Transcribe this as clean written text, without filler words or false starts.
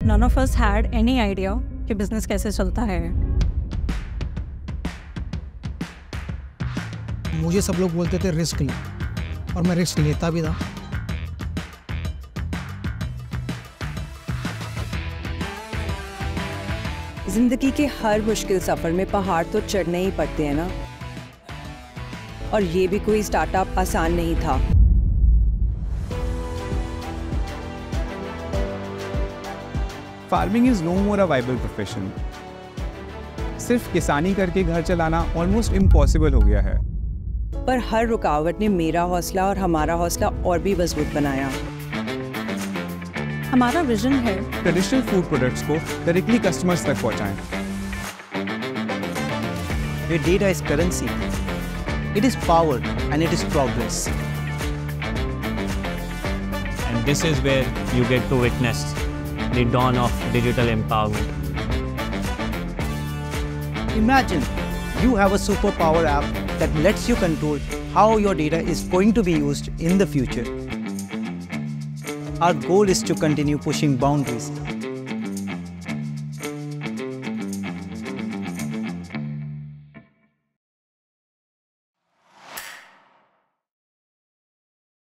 None of us had any idea कि business कैसे चलता है। मुझे सब लोग बोलते थे रिस्क ले, और मैं रिस्क लेता भी था। जिंदगी के हर मुश्किल सफर में पहाड़ तो चढ़ने ही पड़ते हैं ना, और ये भी कोई स्टार्टअप आसान नहीं था। Farming is no more a viable profession. सिर्फ किसानी करके घर चलाना ऑलमोस्ट इम्पॉसिबल हो गया है। पर हर रुकावट ने मेरा हौसला और हमारा हौसला और भी मजबूत बनाया। हमारा विजन है ट्रेडिशनल फूड प्रोडक्ट्स को डायरेक्टली कस्टमर्स तक पहुंचाएं। Where data is currency, it is power and it is progress. And this is where you get to witness the dawn of digital empowerment. Imagine you have a superpower app that lets you control how your data is going to be used in the future. Our goal is to continue pushing boundaries